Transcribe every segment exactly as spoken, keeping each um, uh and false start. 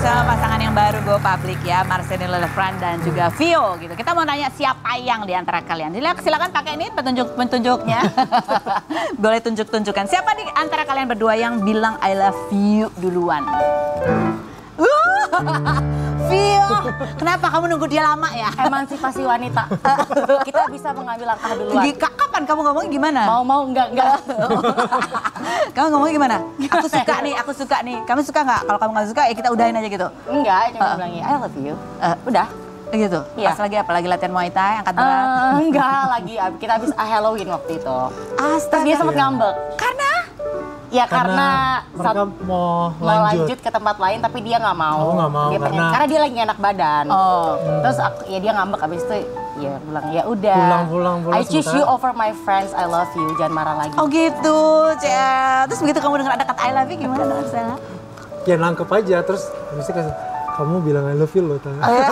bersama pasangan yang baru Go Public ya, Marceni Lelefran dan juga Vio gitu. Kita mau nanya siapa yang di antara kalian. Jadi silakan pakai ini petunjuk-petunjuknya. Boleh tunjuk-tunjukkan. Siapa di antara kalian berdua yang bilang I love you duluan? Vio, kenapa kamu nunggu dia lama ya? Emansipasi wanita. Kita bisa mengambil langkah duluan. Kapan kamu ngomong gimana? Mau-mau enggak, enggak. Kamu ngomongnya gimana? Aku suka nih, aku suka nih. Kamu suka nggak? Kalau kamu nggak suka ya kita udahin aja gitu. Enggak, cuma uh. bilangnya I love you. Uh. Udah. Gitu? Iya. Pas lagi apa? Lagi latihan Muay Thai, angkat berat? Uh, enggak, lagi. Kita habis Halloween waktu itu. Astaga. Terus dia sempat ngambek. Karena? Ya karena, karena mereka mau mau lanjut. lanjut ke tempat lain tapi dia nggak mau. Aku nggak mau dia karena karena dia lagi enak badan. Oh. Hmm. Terus aku, ya dia ngambek abis itu ya bilang ya udah. Pulang pulang pulang. I choose sebentar. you over my friends. I love you. Jangan marah lagi. Oh gitu, Cia. Terus begitu kamu dengar ada kata I love you gimana dengan Stella? Ya nangkep aja terus habis itu kasih, kamu bilang I love you loh.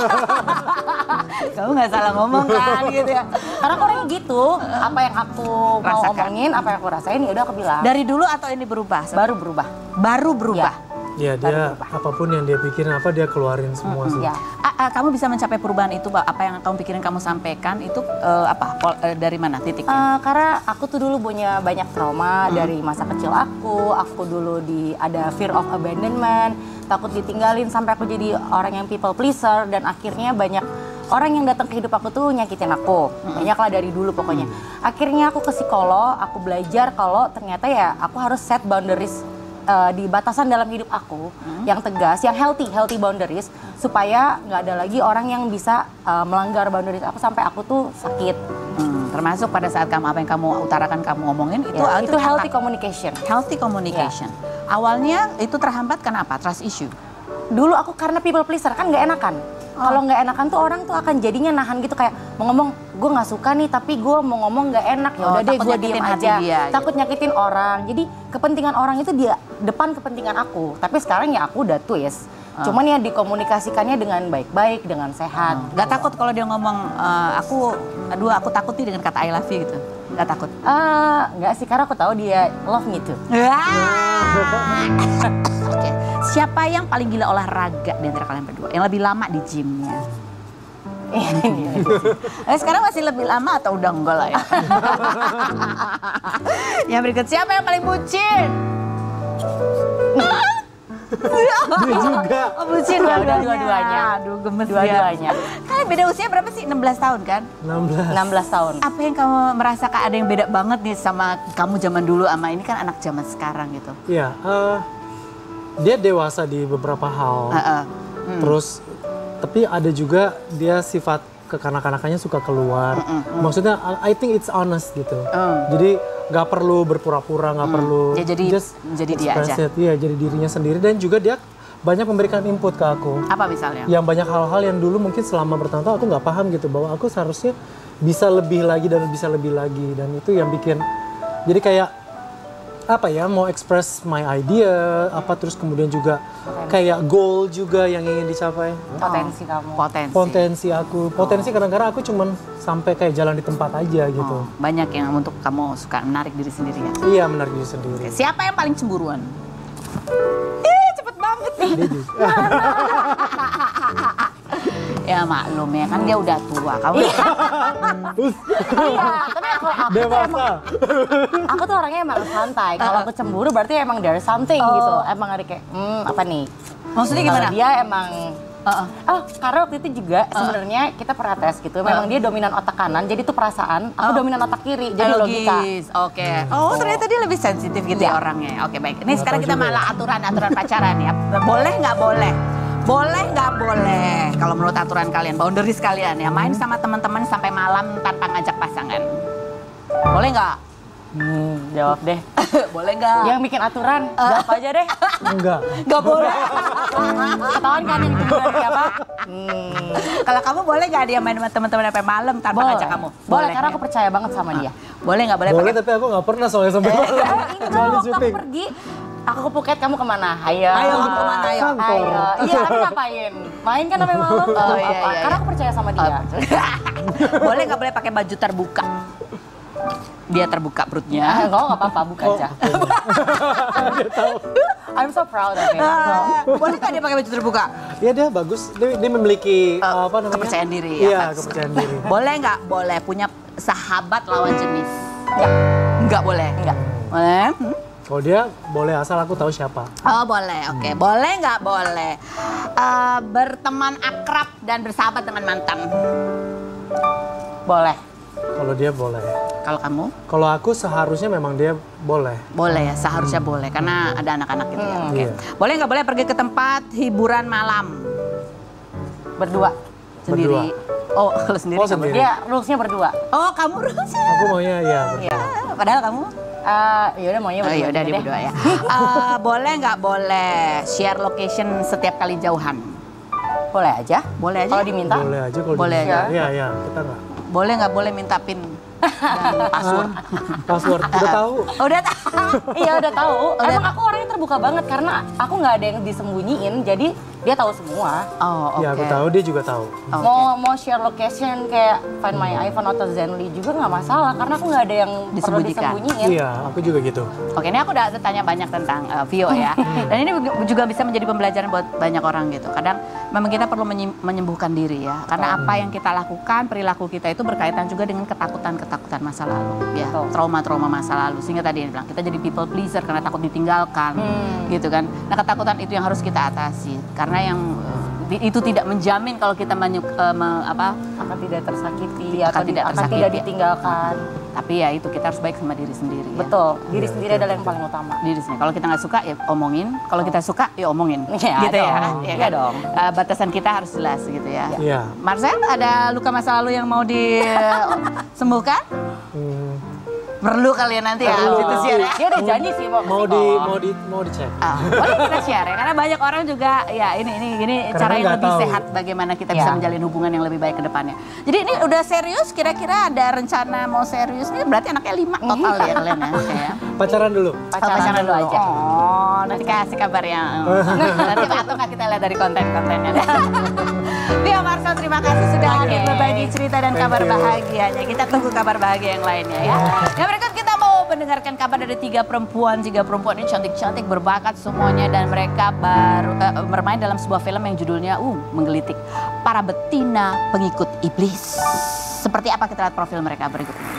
Kamu nggak salah ngomong kan gitu ya. Karena aku orangnya gitu, apa yang aku mau Rasakan. omongin, apa yang aku rasain, ya udah aku bilang. Dari dulu atau ini berubah? Baru berubah. Baru berubah? Ya dia apapun yang dia pikirin apa dia keluarin semua sih. Ya. A- a- kamu bisa mencapai perubahan itu, apa yang kamu pikirin kamu sampaikan itu uh, apa? Pol- uh, dari mana titiknya? Uh, karena aku tuh dulu punya banyak trauma hmm. dari masa kecil aku. Aku dulu di ada fear of abandonment, takut ditinggalin sampai aku jadi orang yang people pleaser dan akhirnya banyak orang yang datang ke hidup aku tuh nyakitin aku. Banyak lah dari dulu pokoknya. Akhirnya aku ke psikolog, aku belajar kalau ternyata ya aku harus set boundaries uh, di batasan dalam hidup aku hmm. yang tegas, yang healthy, healthy boundaries supaya nggak ada lagi orang yang bisa uh, melanggar boundaries aku sampai aku tuh sakit. Hmm, termasuk pada saat kamu apa yang kamu utarakan, kamu ngomongin itu ya, itu, itu healthy kata, communication. Healthy communication. Ya. Awalnya itu terhambat kenapa? Trust issue. Dulu aku karena people pleaser kan nggak enakan. Oh. Kalau nggak enakan tuh orang tuh akan jadinya nahan gitu kayak mau ngomong gue nggak suka nih tapi gue mau ngomong nggak enak ya udah oh, deh gue diem aja. Dia, takut gitu. Nyakitin orang. Jadi kepentingan orang itu dia depan kepentingan aku. Tapi sekarang ya aku udah twist. Oh. Cuman ya dikomunikasikannya dengan baik-baik, dengan sehat. Oh. Gak takut kalau dia ngomong uh, aku aduh aku takut nih dengan kata I love you gitu. Gak takut? Uh, nggak sih karena aku tahu dia love me too. Oke, okay. Siapa yang paling gila olahraga di antara kalian berdua? Yang lebih lama di gymnya? eh, sekarang masih lebih lama atau udah enggak lah ya? Yang berikut, siapa yang paling bucin? Dia juga. Oh, bucin dua-duanya. Dua-duanya. Aduh, gemes Dua-duanya. Kalian beda usia berapa sih? enam belas tahun kan? enam belas. enam belas tahun. Apa yang kamu merasakan ada yang beda banget nih sama kamu zaman dulu sama ini kan anak zaman sekarang gitu? Iya, uh, dia dewasa di beberapa hal. Uh, uh. Hmm. Terus, tapi ada juga dia sifat kekanak-kanakannya suka keluar. Mm, mm, mm. Maksudnya, I think it's honest gitu. Mm. Jadi nggak perlu berpura-pura, nggak mm. perlu. Ya, jadi just jadi dia aja. Iya, jadi dirinya sendiri dan juga dia banyak memberikan input ke aku. Apa misalnya? Yang banyak hal-hal yang dulu mungkin selama bertahun-tahun aku nggak paham gitu bahwa aku seharusnya bisa lebih lagi dan bisa lebih lagi dan itu yang bikin jadi kayak apa ya mau express my idea apa terus kemudian juga potensi. Kayak goal juga yang ingin dicapai. Potensi kamu. Potensi. Potensi aku. Potensi oh. kadang-kadang aku cuman sampai kayak jalan di tempat aja gitu. Oh, banyak yang untuk kamu suka menarik diri sendiri ya? Iya, menarik diri sendiri. Siapa yang paling cemburuan? Ih, cepet banget nih. Ya maklum ya kan dia udah tua. Kamu Iya, tapi aku, aku tuh emang, aku tuh orangnya emang santai. Kalau aku cemburu berarti emang there's something oh. gitu. Emang ada kayak, hmm apa nih? Maksudnya gimana? Kalau dia emang, uh-uh. oh karena waktu itu juga uh. sebenarnya kita pernah tes gitu. Memang uh. dia dominan otak kanan, jadi itu perasaan. Aku uh. dominan otak kiri, jadi logika. Oke. Okay. Oh ternyata dia lebih sensitif gitu ya, ya orangnya. Oke okay, baik. Ini sekarang kita malah aturan-aturan pacaran ya. Boleh nggak boleh? Boleh nggak boleh kalau menurut aturan kalian, boundaries kalian ya, main sama teman-teman sampai malam tanpa ngajak pasangan. Boleh nggak? Hmm, jawab deh. Boleh nggak? Yang bikin aturan, uh. jawab aja deh. Enggak. Nggak boleh. Ketahuan kan yang bikin siapa? Hmm. Kalau kamu boleh nggak dia main sama teman-teman sampai malam tanpa boleh. ngajak kamu? Boleh, boleh karena aku percaya banget sama dia. Boleh nggak boleh? Boleh pakai... tapi aku nggak pernah soalnya sampai malam. Eh, itu waktu aku pergi. Aku ke Phuket, kamu kemana? Ayo. Ayo, kamu kemana? Ayo. Ayo. Iya, tapi ngapain? Main kan sampai malam. Oh, iya, iya. Karena aku percaya sama dia. Boleh nggak boleh pakai baju terbuka? dia terbuka Ya, perutnya. kalau nggak apa-apa, buka aja. I'm so proud of it. Ah, boleh nggak dia pakai baju terbuka? Iya dia bagus, dia, dia memiliki Eh, apa namanya? kepercayaan diri. Iya, ya, kepercayaan diri. Boleh nggak? Boleh punya sahabat lawan jenis? Nggak. Nggak boleh. Nggak. Boleh? Hmm? Kalau dia boleh asal aku tahu siapa. Oh boleh, oke. Boleh nggak? Boleh. Eh, berteman akrab dan bersahabat dengan mantan. Boleh. Kalau dia boleh. Kalau kamu? Kalau aku seharusnya memang dia boleh. Boleh ya, seharusnya boleh karena ada anak-anak gitu ya. Oke. Iya. Boleh nggak boleh pergi ke tempat hiburan malam Berdua. sendiri? Oh, kalau sendiri. Oh, kamu- sendiri. Dia rules-nya berdua. Oh, kamu rusnya. Aku maunya ya berdua. Iya. Padahal kamu? Eh, yaudah maunya Oh berdua. ya udah juga di deh. berdua ya. Eh, boleh nggak boleh share location setiap kali jauhan? Boleh aja. Boleh aja. Kalau diminta. Boleh aja kalau Boleh diminta. aja. Iya, iya, kita nggak. Boleh nggak boleh minta pin dan password? Password, udah tahu. Oh, udah tahu. Iya udah tahu. Udah Emang aku orangnya terbuka banget karena aku nggak ada yang disembunyiin. Jadi dia tahu semua. Oh, oke. Iya, aku tahu, dia juga tahu. Oke. Mau mau share location kayak Find My iPhone atau Zenly juga nggak masalah karena aku nggak ada yang perlu Disembunyikan. disembunyiin. Iya, aku juga gitu. Oke, ini aku udah tanya banyak tentang uh, Vio ya. Dan ini juga bisa menjadi pembelajaran buat banyak orang gitu. Kadang memang kita perlu menyi- menyembuhkan diri ya. Karena apa yang kita lakukan, perilaku kita itu berkaitan juga dengan ketakutan-ketakutan masa lalu. Ya, Betul. trauma-trauma masa lalu. Sehingga tadi dia bilang, kita jadi people pleaser karena takut ditinggalkan. Gitu kan. Nah, ketakutan itu yang harus kita atasi. Karena yang uh, di- itu tidak menjamin kalau kita menyu- uh, me- apa, Akan tidak tersakiti Akan atau tidak akan tersakiti. tidak ditinggalkan. tapi ya itu kita harus baik sama diri sendiri. Ya. Betul. Diri Iya, sendiri betul. adalah yang paling utama. Diri sendiri. Kalau kita nggak suka ya omongin, kalau kita suka ya omongin. Iya gitu ya. dong. Ya Iya kan? dong. Eh, batasan kita harus jelas gitu ya. Iya. Marcel, ada luka masa lalu yang mau disembuhkan? Hmm, Perlu kalian nanti ya, Perlu. habis itu share ya. Dia udah janji sih mau mau di mau di mau dicek. Ah, boleh kita share ya, karena banyak orang juga ya ini ini ini Karena cara yang nggak lebih tahu. sehat bagaimana kita Ya. bisa menjalin hubungan yang lebih baik ke depannya. Jadi ini udah serius, kira-kira ada rencana mau serius nih, berarti anaknya lima total ya kalian ya. Oke ya. Pacaran dulu. pacaran, Pacaran dulu aja. Oh, nanti kasih kabar ya. Nanti atau nggak kita lihat dari konten-kontennya. Vio Marcel, terima kasih sudah hadir berbagi cerita dan Thank kabar you. bahagianya. Kita tunggu kabar bahagia yang lainnya ya. Yang berikut kita mau mendengarkan kabar dari tiga perempuan. Tiga perempuan ini cantik-cantik, berbakat semuanya. Dan mereka baru eh, bermain dalam sebuah film yang judulnya uh, menggelitik. Para betina pengikut iblis. Seperti apa kita lihat profil mereka berikut ini.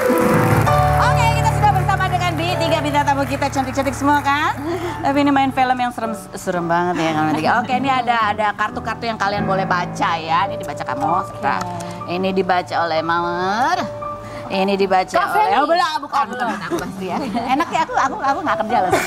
Oke, kita sudah bersama dengan di tiga bintang tamu kita cantik-cantik semua kan? Tapi ini main film yang serem serem banget ya kalau tiga. Oke, ini ada ada kartu-kartu yang kalian boleh baca ya. Ini dibaca kamu, Sitra. Ini dibaca oleh Mawar. Ini dibaca Kak oleh Feni. oh belum bukan bukan aku pasti ya. Enak ya aku aku aku nggak kerja loh.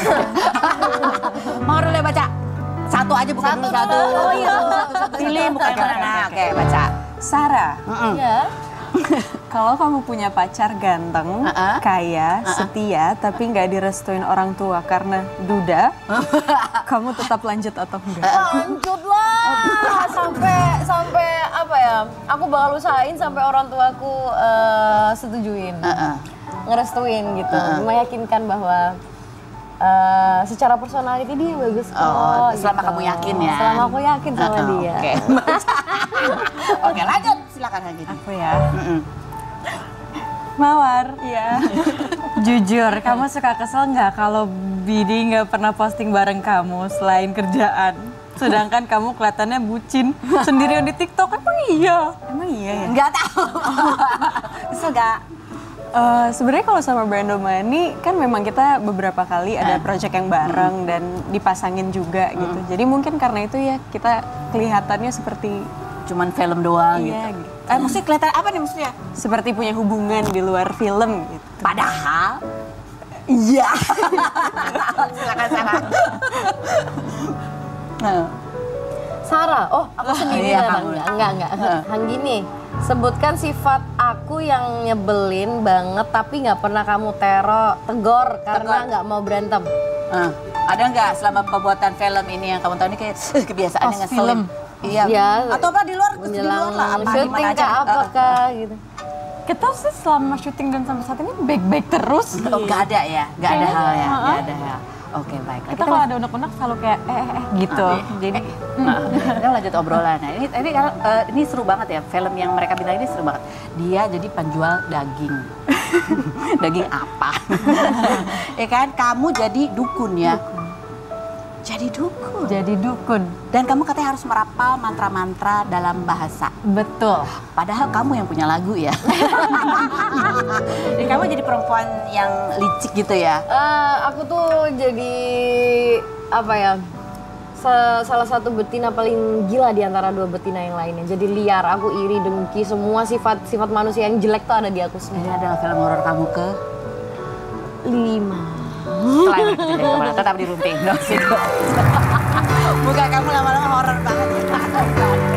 Mawar boleh baca. Satu aja bukan Satu dulu satu. dulu. Oh iya, satu, satu. Pilih bukan yang mana. Nah, oke, baca. Sarah, Mm-mm. Iya. kalau kamu punya pacar ganteng, Uh-uh. kaya, setia, tapi nggak direstuin orang tua karena duda, kamu tetap lanjut atau enggak? Lanjut lah sampai sampai apa ya? Aku bakal usahain sampai orang tuaku eh, setujuin, Heeh. ngerestuin gitu, meyakinkan bahwa eh, secara personality dia bagus kok. Oh, selama gitu. kamu yakin ya. Selama aku yakin sama Uh-uh, dia. Oke. Oke, lanjut. Silakan lagi. Aku ya. Mm-mm. Mawar, ya. Jujur, kamu suka kesel nggak kalau Bidi nggak pernah posting bareng kamu selain kerjaan? Sedangkan kamu kelihatannya bucin sendirian di TikTok, emang iya? Emang iya ya? Nggak tahu. Kesel gak? Eh, sebenarnya kalau sama Brando Money kan memang kita beberapa kali ada project yang bareng dan dipasangin juga gitu. Jadi mungkin karena itu ya kita kelihatannya seperti Cuman film doang iya gitu. gitu. Eh, maksudnya kelihatan apa nih maksudnya? Seperti punya hubungan di luar film gitu. Padahal iya. Silakan Sarah. Nah, Sarah, oh aku sendiri Iya, ya, kamu. enggak, enggak, enggak. Hang gini, sebutkan sifat aku yang nyebelin banget tapi nggak pernah kamu tero, tegor karena Tegor. nggak mau berantem. eh, ada nggak selama pembuatan film ini yang kamu tahu ini kayak "Eh, kebiasaannya Pas ngeselin? film. Iya. Iya. Atau apa di luar? Di luar lah. Apa syuting gimana aja? kah apa kah gitu. Kita sih selama syuting dan sampai saat ini baik-baik terus. Oh, nggak ada ya? Nggak ada Kayaknya, hal ya? Nggak uh-uh. ada hal. Oke, baik. Kita kalau ada unek-unek selalu kayak eh eh, eh gitu. Ah, iya. Jadi Nah, kita lanjut obrolan. Nah, ini ini kalau eh, ini seru banget ya. Film yang mereka bilang ini seru banget. Dia jadi penjual daging. Daging apa? Ya kan, kamu jadi dukun ya. Jadi dukun. Jadi dukun. Dan kamu katanya harus merapal mantra-mantra dalam bahasa. Betul. Padahal kamu yang punya lagu ya. Dan kamu jadi perempuan yang licik gitu ya. Eh, aku tuh jadi apa ya? sa- salah satu betina paling gila di antara dua betina yang lainnya. Jadi liar, aku iri, dengki, semua sifat sifat manusia yang jelek tuh ada di aku Ini semua. adalah film horor kamu ke Lima. setelah ini kita jadi kemana? Tetap di Rumping. No, situ. Muka kamu lama-lama horor banget ya.